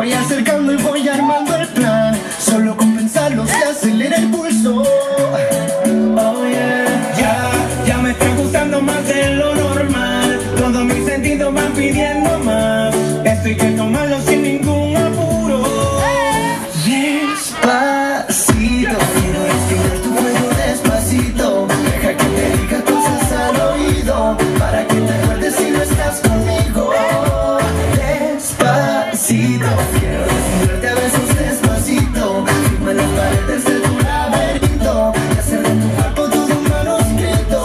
voy acercando y voy armando el plan. Solo con pensarlo se acelera el pulso. Oh yeah. Ya me está gustando más de lo normal. Todos mis sentidos van pidiendo más. Esto hay que tomarlo sin ningún apuro. Despacito, quiero respirar tu cuello despacito. Deja que te diga cosas al oído, para que te acuerdes si no estás conmigo. Despacito, quiero desnudarte a besos despacito. Firma las paredes de tu laberinto y hacer de tu cuerpo todo un manuscrito.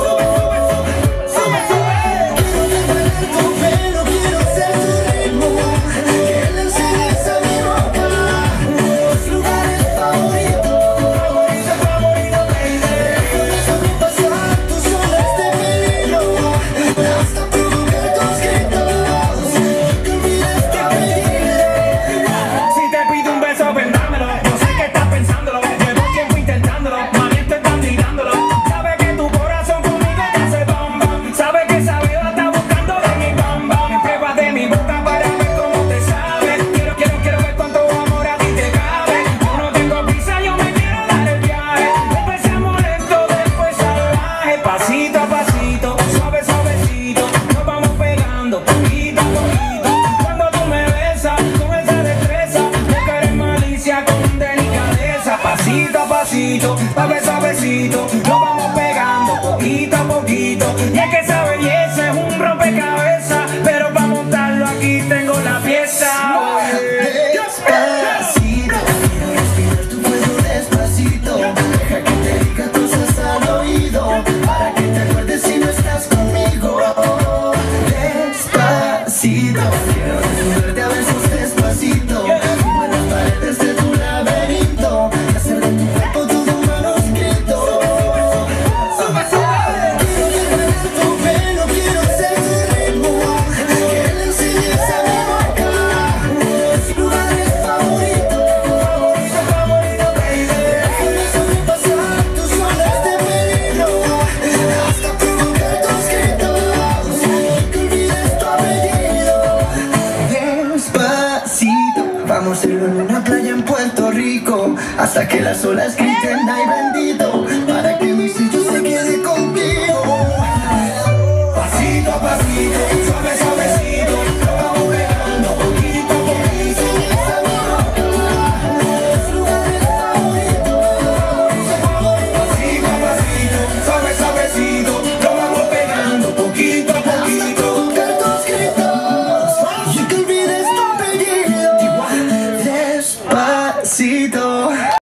Quiero detener tu pelo, quiero ser tu ritmo, que le enseñes a mi boca tus lugares favoritos, baby. Déjame sobrepasar tus olas de peligro, hasta provocar tus gritos, que olvides tu apellido. Si te pido un beso, ven dámelo. Yo sé que estás pensándolo, llevo tiempo intentándolo. Mami, esto estás tirándolo. Sabe que tu corazón conmigo te hace bam bam. Sabe que esa beba está buscando de mi bam bam. Me pruebas de mi boca para ver cómo te sabe. Quiero ver cuánto amor a ti te cabe. Yo no tengo prisa, yo me quiero dar el viaje. Empezamos lento, después salvaje. Pasito a pasito, suave suavecito, nos vamos pegando poquito a poquito. Cuando tú me besas con esa destreza, me quieres malicia con delicadeza. Pasito a pasito, suave suavecito, nos vamos pegando poquito a poquito. Y es que esa belleza es un rompecabezas, pero para montarlo aquí tengo la pieza. Despacito, quiero respirar tu cuello despacito. Deja que te diga cosas al oído, para que te acuerdes si no estás conmigo. Despacito, quiero desnudarte a besos despacito. Firma las paredes de tu laberinto y hacer de tu cuerpo todo un manuscrito. Quiero detener tu pelo, quiero ser tu ritmo, que le enseñes a mi boca tus lugares favoritos, baby. Déjame sobrepasar tus olas de peligro, hasta provocar tus gritos, que olvides tu apellido. Despacito, vamos a irlo en una playa en Puerto Rico, hasta que las olas griten ay,